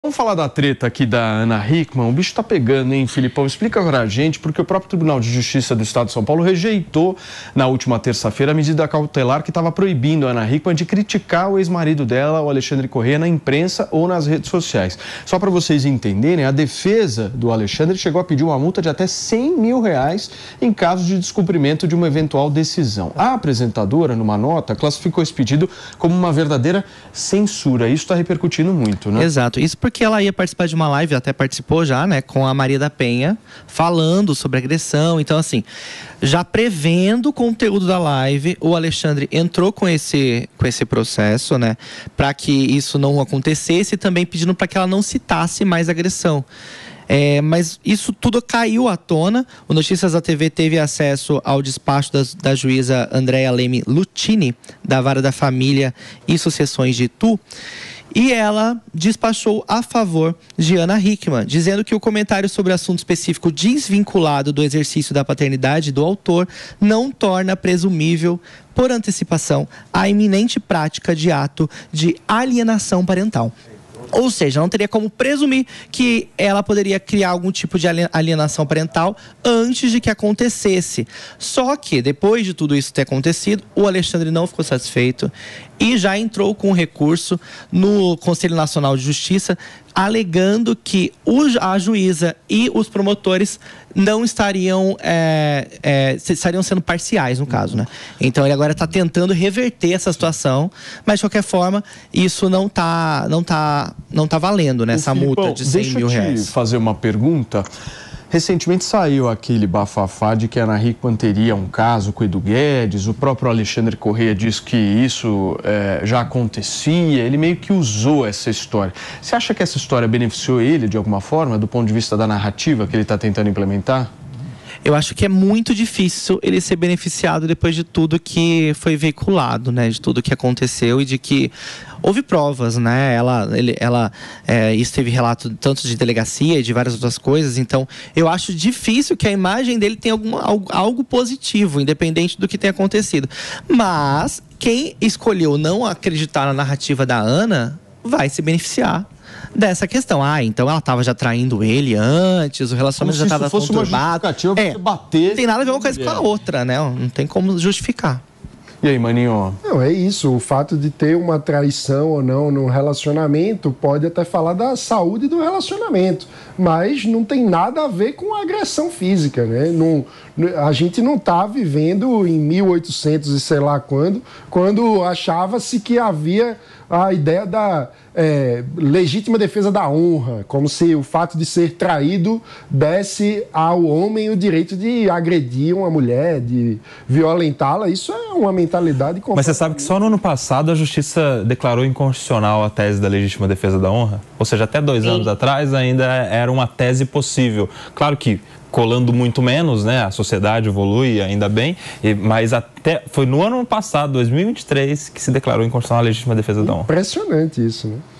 Vamos falar da treta aqui da Ana Hickman. O bicho tá pegando, hein, Filipão? Explica pra gente, porque o próprio Tribunal de Justiça do Estado de São Paulo rejeitou na última terça-feira a medida cautelar que estava proibindo a Ana Hickman de criticar o ex-marido dela, o Alexandre Corrêa, na imprensa ou nas redes sociais. Só para vocês entenderem, a defesa do Alexandre chegou a pedir uma multa de até R$100 mil em caso de descumprimento de uma eventual decisão. A apresentadora, numa nota, classificou esse pedido como uma verdadeira censura. Isso está repercutindo muito, né? Exato. Isso porque ela ia participar de uma live, até participou já, né, com a Maria da Penha, falando sobre agressão. Então, assim, já prevendo o conteúdo da live, o Alexandre entrou com esse processo, né, para que isso não acontecesse, e também pedindo para que ela não citasse mais agressão. Mas isso tudo caiu à tona. O Notícias da TV teve acesso ao despacho da juíza Andréa Leme Lutini, da Vara da Família e Sucessões de Itu. E ela despachou a favor de Ana Hickman, dizendo que o comentário sobre assunto específico desvinculado do exercício da paternidade do autor não torna presumível, por antecipação, a iminente prática de ato de alienação parental. Ou seja, não teria como presumir que ela poderia criar algum tipo de alienação parental antes de que acontecesse. Só que, depois de tudo isso ter acontecido, o Alexandre não ficou satisfeito e já entrou com recurso no Conselho Nacional de Justiça, alegando que a juíza e os promotores não estariam sendo parciais no caso, né? Então ele agora está tentando reverter essa situação, mas de qualquer forma isso não tá valendo, né? Essa multa de R$100 mil. Deixa eu te fazer uma pergunta. Recentemente saiu aquele bafafá de que a Ana Hickman teria um caso com o Edu Guedes. O próprio Alexandre Corrêa disse que isso já acontecia. Ele meio que usou essa história. Você acha que essa história beneficiou ele de alguma forma, do ponto de vista da narrativa que ele está tentando implementar? Eu acho que é muito difícil ele ser beneficiado depois de tudo que foi veiculado, né? De tudo que aconteceu e de que houve provas, né? Isso teve relato tanto de delegacia e de várias outras coisas. Então, eu acho difícil que a imagem dele tenha algo positivo, independente do que tenha acontecido. Mas quem escolheu não acreditar na narrativa da Ana vai se beneficiar dessa questão. Então ela estava já traindo ele antes, o relacionamento já estava conturbado. Não tem nada a ver uma coisa com a outra, né? Não tem como justificar. E aí, maninho? Não, é isso. O fato de ter uma traição ou não no relacionamento pode até falar da saúde do relacionamento, mas não tem nada a ver com agressão física, né? A gente não está vivendo em 1800 e sei lá quando achava-se que havia a ideia da legítima defesa da honra, como se o fato de ser traído desse ao homem o direito de agredir uma mulher, de violentá-la. Isso é uma mentalidade... Mas você sabe que só no ano passado a Justiça declarou inconstitucional a tese da legítima defesa da honra? Ou seja, até 2 anos atrás ainda era uma tese possível. Claro que colando muito menos, né? A sociedade evolui, ainda bem, mas foi no ano passado, 2023, que se declarou inconstitucional a legítima defesa da honra. Impressionante isso, né?